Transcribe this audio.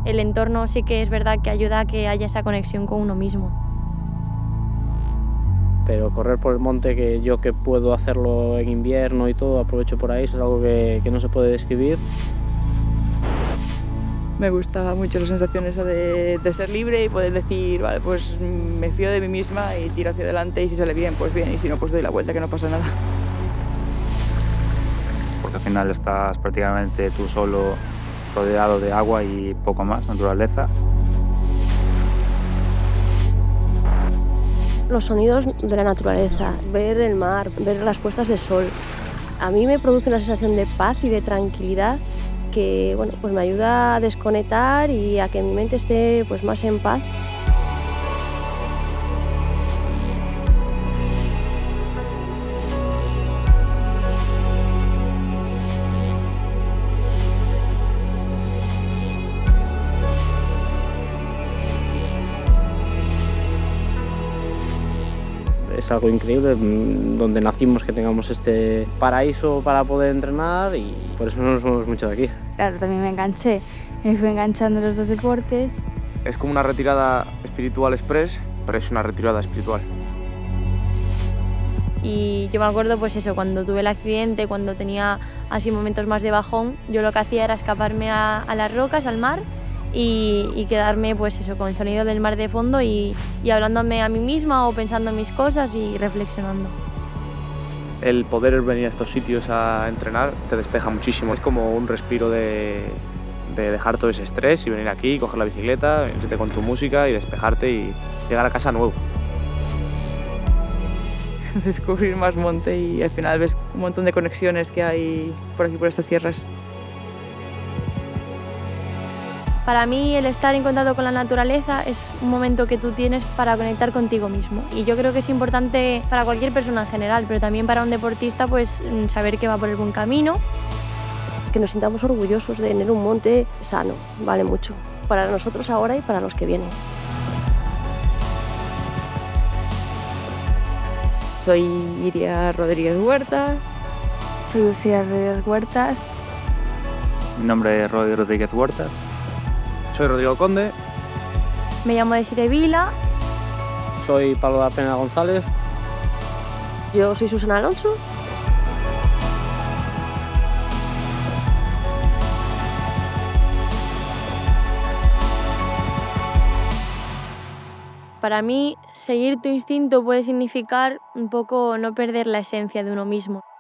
el entorno sí que es verdad que ayuda a que haya esa conexión con uno mismo. Pero correr por el monte, que puedo hacerlo en invierno y todo, aprovecho por ahí, eso es algo que no se puede describir. Me gusta mucho la sensación esa de ser libre y poder decir, vale, pues me fío de mí misma y tiro hacia adelante y si sale bien, pues bien, y si no, pues doy la vuelta, que no pasa nada. Porque al final estás prácticamente tú solo, rodeado de agua y poco más, naturaleza. Los sonidos de la naturaleza, ver el mar, ver las puestas de sol, a mí me produce una sensación de paz y de tranquilidad que bueno, pues me ayuda a desconectar y a que mi mente esté pues más en paz. Es algo increíble, donde nacimos, que tengamos este paraíso para poder entrenar y por eso no nos movemos mucho de aquí. Claro, también me enganché, me fui enganchando en los dos deportes. Es como una retirada espiritual express, pero es una retirada espiritual. Y yo me acuerdo, pues eso, cuando tuve el accidente, cuando tenía así momentos más de bajón, yo lo que hacía era escaparme a las rocas, al mar, y quedarme pues eso, con el sonido del mar de fondo y hablándome a mí misma o pensando en mis cosas y reflexionando. El poder venir a estos sitios a entrenar te despeja muchísimo. Es como un respiro de dejar todo ese estrés y venir aquí, coger la bicicleta, irte con tu música y despejarte y llegar a casa nuevo. Descubrir más monte y al final ves un montón de conexiones que hay por aquí, por estas tierras. Para mí el estar en contacto con la naturaleza es un momento que tú tienes para conectar contigo mismo y yo creo que es importante para cualquier persona en general, pero también para un deportista pues saber que va por el buen camino. Que nos sintamos orgullosos de tener un monte sano, vale mucho, para nosotros ahora y para los que vienen. Soy Iria Rodríguez Huerta. Soy Lucía Rodríguez Huertas. Mi nombre es Rodri Rodríguez Huertas. Soy Rodrigo Conde. Me llamo Desiree Vila. Soy Pablo de la Pena González. Yo soy Susana Alonso. Para mí, seguir tu instinto puede significar un poco no perder la esencia de uno mismo.